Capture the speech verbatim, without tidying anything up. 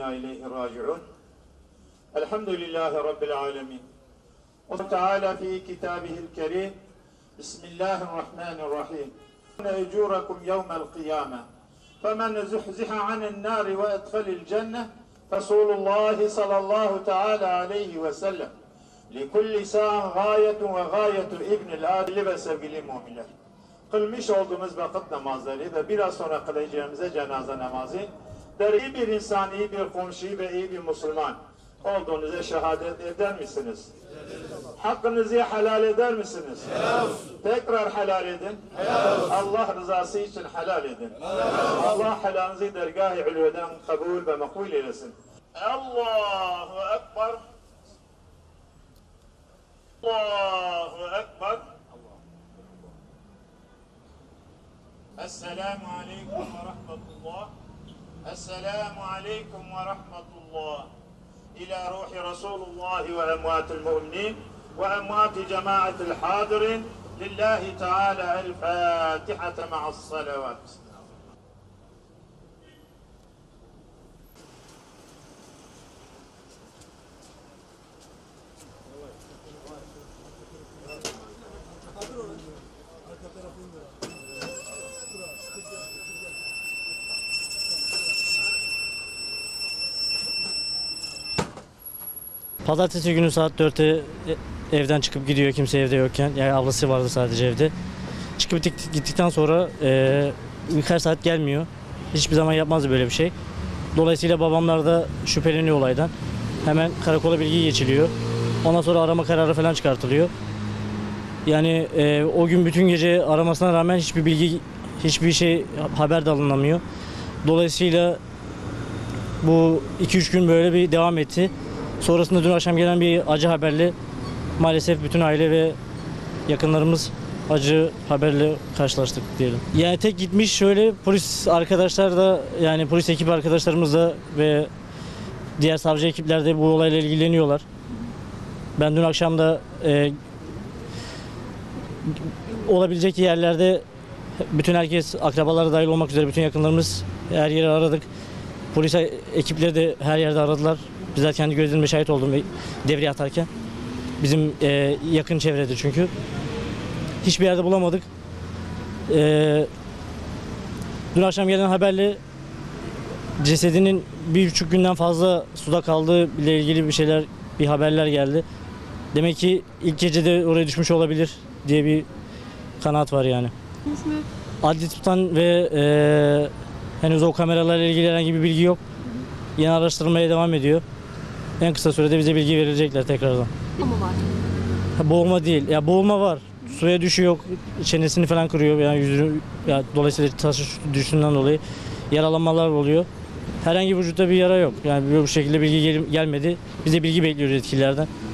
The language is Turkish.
inna ileyhi raciun. Elhamdülillahi Rabbil alemin. Allah Teala fi kitabihil kerim. Bismillahirrahmanirrahim. Ecurakum yevmel kıyame. Femen zuhziha anin nari ve edhalil cenne. Resulullah sallallahu teala aleyhi ve sellem. Likulli sa'an gayetun ve gayetu ibnil adili ve sevgili müminler. Kılmış olduğumuz vakit namazları ve biraz sonra kılacağımıza cenaze namazı, iyi bir insan, iyi bir komşu ve iyi bir Müslüman olduğunuza şehadet eder misiniz? Hakkınızı helal eder misiniz? Helal. Tekrar helal edin. Helal. Allah rızası için helal edin. Helal. Allah helalınızı dergâh-ı ulûden kabul ve makbul eylesin. Allahu Ekber. Allahu Ekber. Esselamu aleyküm ve rahmetullah. Esselamu aleyküm ve rahmetullah. İlâ ruhi Resulullah ve emvâtil mu'minin ve emvâti cemaatil hâdirin. Lillahi Teala el-Fâtihate ma'as salavat. Pazartesi günü saat dörtte evden çıkıp gidiyor, kimse evde yokken. Yani ablası vardı sadece evde. Çıkıp gittikten sonra e, birkaç saat gelmiyor. Hiçbir zaman yapmazdı böyle bir şey. Dolayısıyla babamlar da şüpheleniyor olaydan. Hemen karakola bilgi geçiliyor. Ondan sonra arama kararı falan çıkartılıyor. Yani e, o gün bütün gece aramasına rağmen hiçbir bilgi, hiçbir şey haber de alınamıyor. Dolayısıyla bu iki üç gün böyle bir devam etti. Sonrasında dün akşam gelen bir acı haberle maalesef bütün aile ve yakınlarımız acı haberle karşılaştık diyelim. Yani tek gitmiş şöyle polis arkadaşlar da, yani polis ekip arkadaşlarımız da ve diğer savcı ekipler de bu olayla ilgileniyorlar. Ben dün akşam da e, olabilecek yerlerde bütün herkes, akrabaları dahil olmak üzere bütün yakınlarımız her yeri aradık. Polis ekipleri de her yerde aradılar. Bizzat kendi gözlerimle şahit oldum devreye atarken. Bizim e, yakın çevrede çünkü. Hiçbir yerde bulamadık. E, dün akşam gelen haberle cesedinin bir buçuk günden fazla suda kaldığı ile ilgili bir şeyler, bir haberler geldi. Demek ki ilk gecede oraya düşmüş olabilir diye bir kanaat var yani. Adli tutan ve e, henüz o kameralarla ilgili herhangi bir bilgi yok. Yine araştırmaya devam ediyor. En kısa sürede bize bilgi verilecekler tekrardan. Boğulma var. Ha, boğulma değil. Ya boğulma var. Suya düşüyor, çenesini falan kırıyor. Yani yüzünü, ya dolayısıyla taşı düştüğünden dolayı yaralanmalar oluyor. Herhangi bir vücutta bir yara yok. Yani bu şekilde bilgi gel gelmedi. Bize bilgi bekliyoruz yetkililerden.